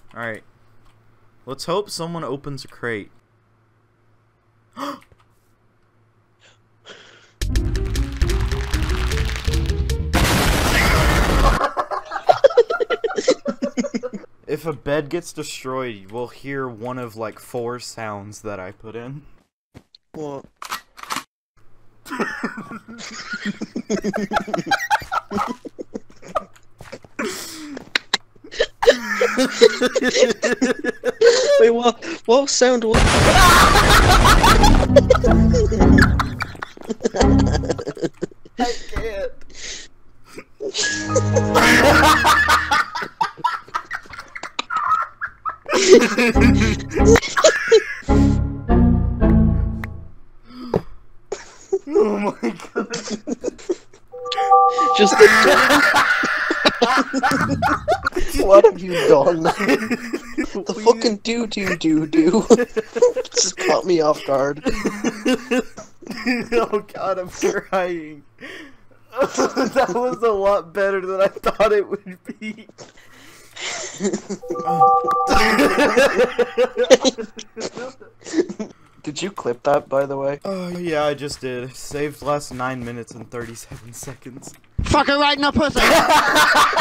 Alright. Let's hope someone opens a crate. If a bed gets destroyed, we'll hear one of like 4 sounds that I put in. What? Wait, what? What sound was I can't. Oh my god. just the What have you done? The fucking do just caught me off guard. Oh god, I'm crying. That was a lot better than I thought it would be. Did you clip that, by the way? Oh yeah, I just did. Saved last 9 minutes and 37 seconds. Fucking right in the pussy!